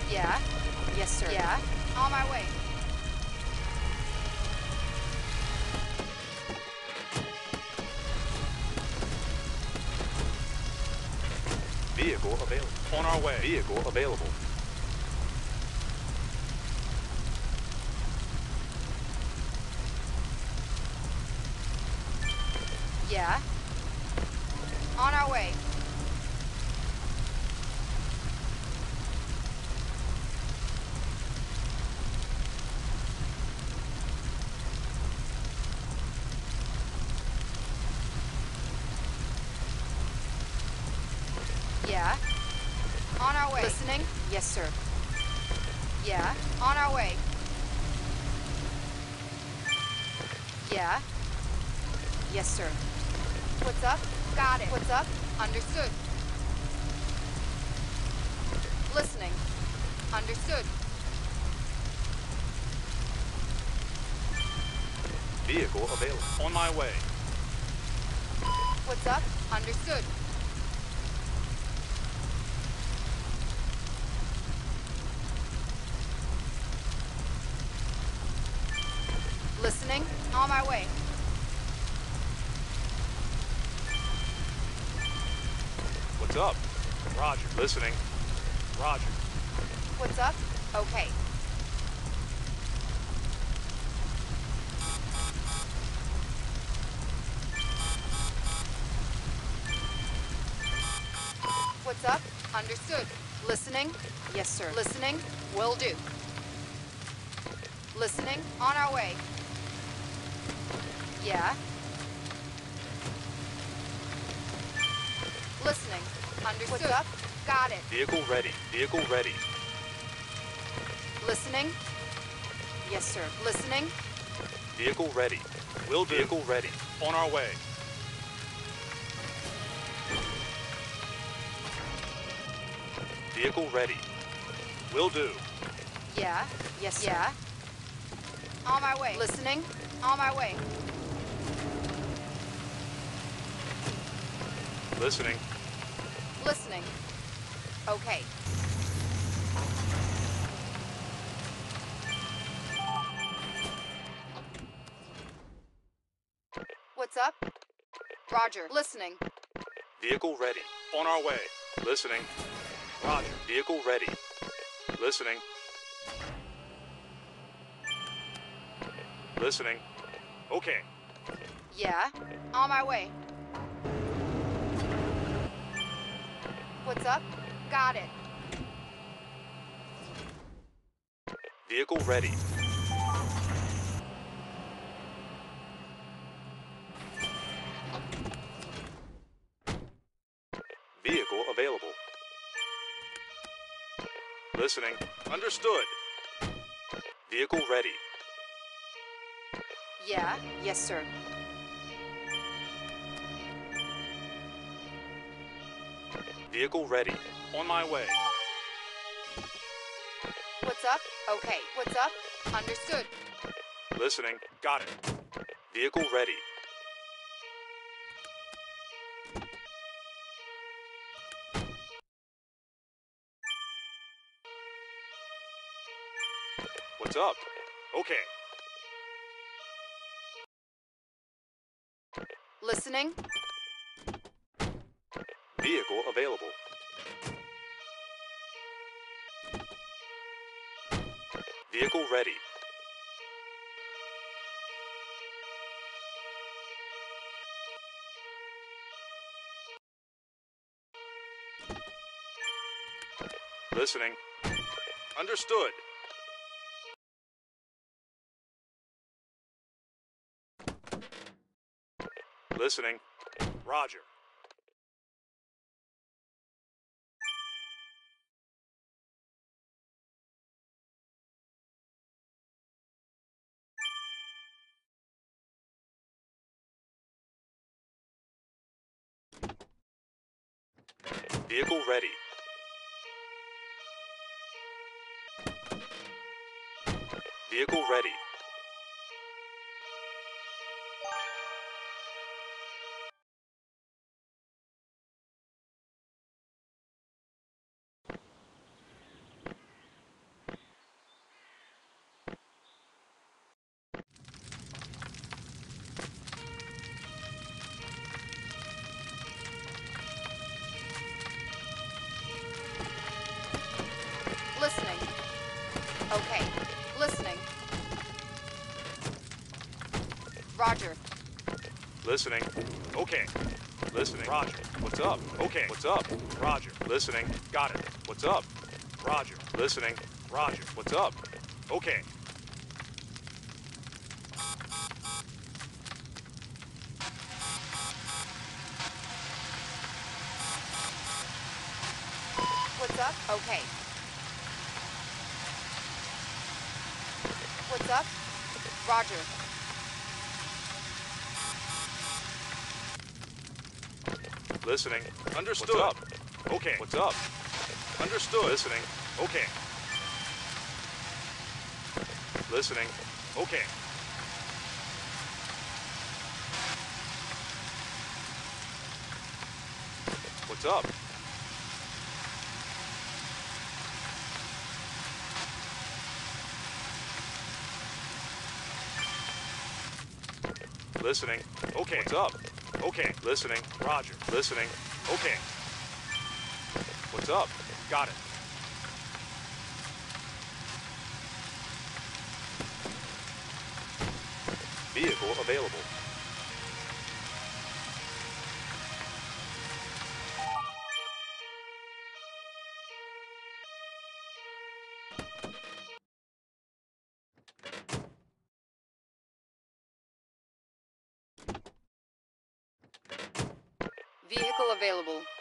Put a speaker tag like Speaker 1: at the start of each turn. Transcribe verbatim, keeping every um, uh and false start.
Speaker 1: Yeah. Yes, sir. Yeah. On my way.
Speaker 2: Vehicle available. On our way. Vehicle available.
Speaker 1: Yeah. On our way. Yeah. On our way. Listening? Yes, sir. Yeah. On our way. Yeah. Yes, sir. What's up? Got it. What's up? Understood. Listening. Understood.
Speaker 2: Vehicle available. On my way.
Speaker 1: What's up? Understood. Listening. On my way.
Speaker 2: What's up? Roger. Listening. Roger.
Speaker 1: What's up? Okay. What's up? Understood. Listening? Yes, sir. Listening? Will do. Listening? On our way. Yeah. Listening. Understood. What's up? Got it.
Speaker 2: Vehicle ready. Vehicle ready.
Speaker 1: Listening? Yes, sir. Listening?
Speaker 2: Vehicle ready. Will do. Vehicle ready. On our way. Vehicle ready. Will do.
Speaker 1: Yeah. Yes, sir. Yeah. On my way. Listening? On my way.
Speaker 2: Listening.
Speaker 1: Listening. Okay. What's up? Roger. Listening.
Speaker 2: Vehicle ready. On our way. Listening. Roger. Vehicle ready. Listening. Listening. Okay.
Speaker 1: Yeah. On my way. What's up? Got it.
Speaker 2: Vehicle ready. Vehicle available. Listening. Understood. Vehicle ready.
Speaker 1: Yeah. Yes, sir.
Speaker 2: Vehicle ready. On my way.
Speaker 1: What's up? Okay. What's up? Understood.
Speaker 2: Listening. Got it. Vehicle ready. What's up? Okay.
Speaker 1: Listening?
Speaker 2: Vehicle available. Vehicle ready. Listening. Understood. Listening. Roger. Vehicle ready. Vehicle ready. Listening. Okay. Listening. Roger. What's up? Okay. What's up? Roger. Listening. Got it. What's up? Roger. Listening. Roger. What's up? Okay.
Speaker 1: What's up? Okay. What's up? Roger.
Speaker 2: Listening. Understood. What's up? Okay. What's up? Understood. Listening. Okay. Listening. Okay. What's up? Listening. Okay. What's up? Okay. Listening. Roger. Listening. Okay. What's up? Got it. Vehicle available.
Speaker 1: Vehicle available.